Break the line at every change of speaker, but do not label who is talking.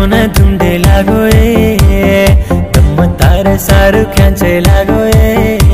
न धुंडे लागो ए तम तारे सारू खेचे लागो ए।